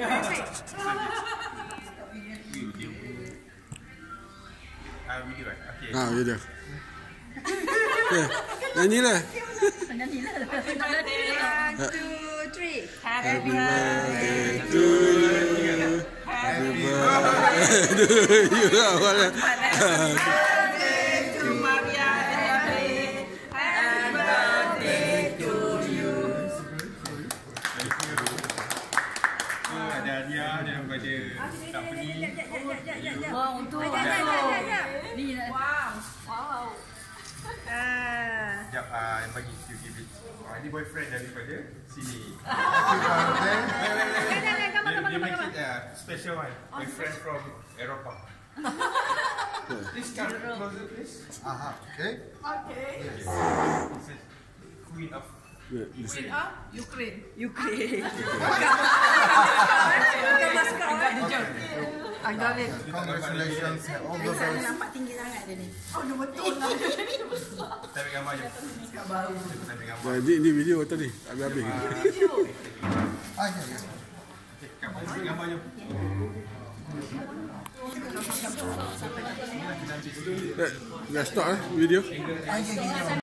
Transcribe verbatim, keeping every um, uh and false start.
Ah, video kan? Okey. Ah, video. Okay. Nyanyilah. Nyanyilah. Happy birthday. One, two, three. Happy birthday to you. Happy birthday to you. Happy birthday to Maria. Happy birthday to you. Oh, ada hadiah daripada siapa ni? Wow, untuk ni lah. Wow. Wow. Ah. Sekejap, ah, yang bagi Q T V. Ah, ini boyfriend daripada sini. Dia, dia make it uh, special one. Boyfriend from Eropah. Please come closer, please. Aha, okay. Okay. This is Queen of Queen of Ukraine. Ukraine. Agak ni. Congratulations all the best. Nampak tinggi sangat dia ni. Oh, dia betul lah. Kita ambil gambar je. Cakap baru. Kita ambil gambar. Jadi ni video tadi habis-habis. Ah, ya, ya. Kita ambil gambar je. Dah stop eh video. Ah, ya, ya, ya.